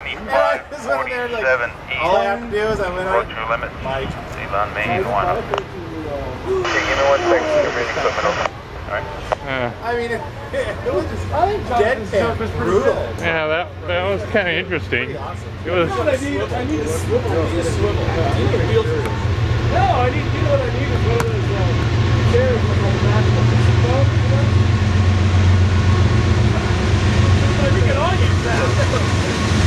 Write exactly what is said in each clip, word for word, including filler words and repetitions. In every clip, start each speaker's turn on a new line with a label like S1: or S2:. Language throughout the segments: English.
S1: ninety-five forty-seven east.
S2: All I have to do is I went
S1: Approach your limit.
S2: Mike.
S1: Eastbound main one. Okay, give me one second to bring equipment over. Alright.
S3: Yeah.
S2: I mean, it, it was just deadpan, was brutal.
S3: Yeah, that that was kind of interesting.
S2: Awesome.
S3: It was.
S4: I need, I need a swivel. I need a swivel. I need a wheel trigger. No, I need, you know what I need is one of those uh, chairs with like a magical phone, you know? But we can all use that.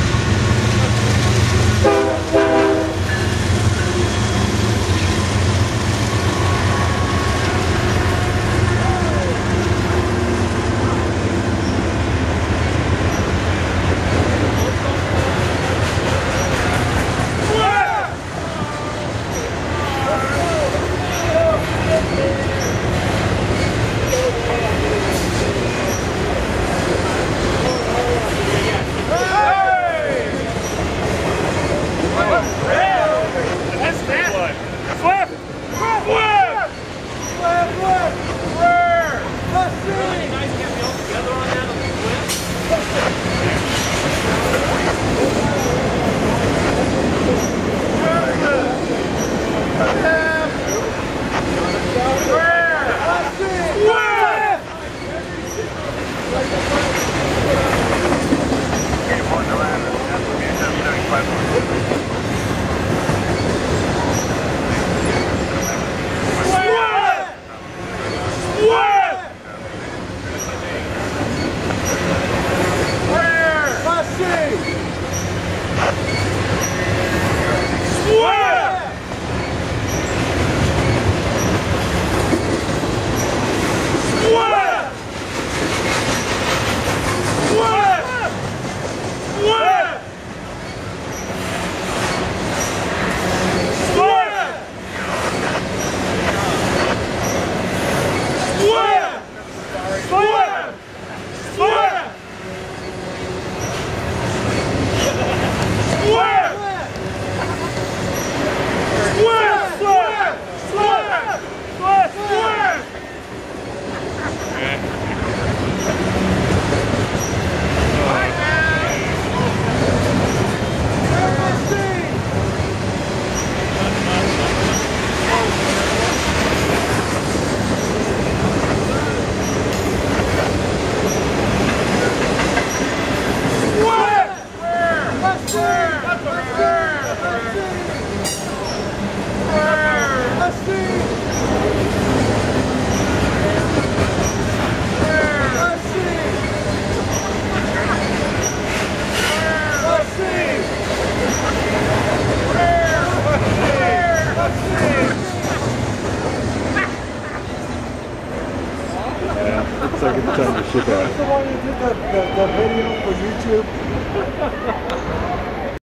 S5: Looks like it's time to ship out.
S4: That's the one you did the, the, the video for YouTube.